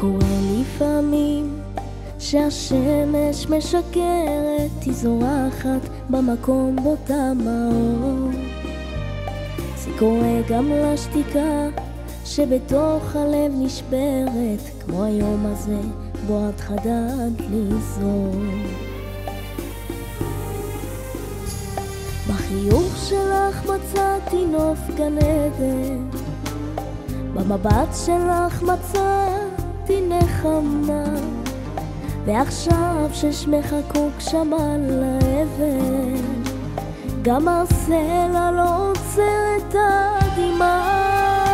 קורה לפעמים שהשמש משקרת, היא זורחת במקום בו תם האור. זה קורה גם לשתיקה שבתוך הלב נשברת, כמו היום הזה בו את חדלת לזרור. בחיוך שלך מצאתי נוף גן עדן, במבט שלך מצאתי נחמה, ועכשיו ששמך חקוק שם על האבן, גם הסלע לא עוצר את הדמעה.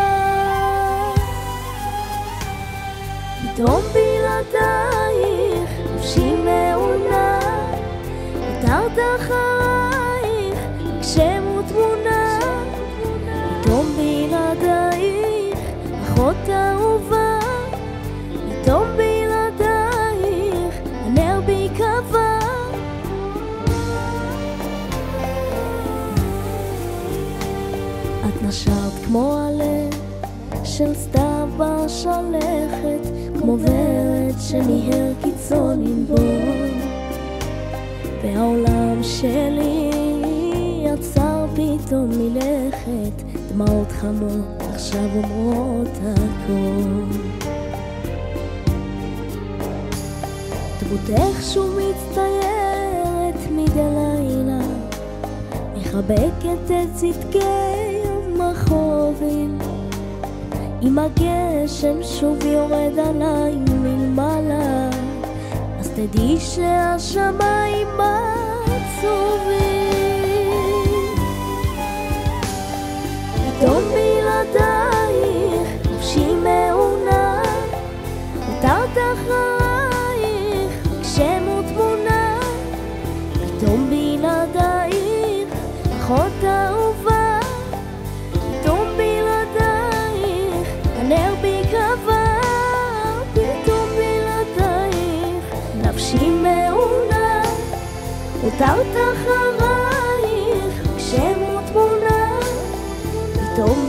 פתאום בלעדייך נפשי מעונה, נותרת אחרייך שם ותמונה. פתאום בלעדייך אחות אהובה, פתאום בלעדייך הנר בי קבע. את נשרת כמו הלב של סתיו בשלכת, כמו ורד שמיהר קיצון לנבול, והעולם שלי עצר פתאום מלכת. דמעות חמות עכשיו אומרות הכל, דמותך שוב מצטיירת מדי לילה, מחבקת את צדקי המחובים. אם הגשם שוב יורד עליי מלמעלה, אז תדעי שהשמיים עצובים. פתאום בלעדייך נפשי מעונה, נותרת אחרייך שם ותמונה. פתאום בלעדייך אחות אהובה, פתאום בלעדייך הנר בי קבע. פתאום בלעדייך נפשי מעונה, נותרת אחרייך שם ותמונה. פתאום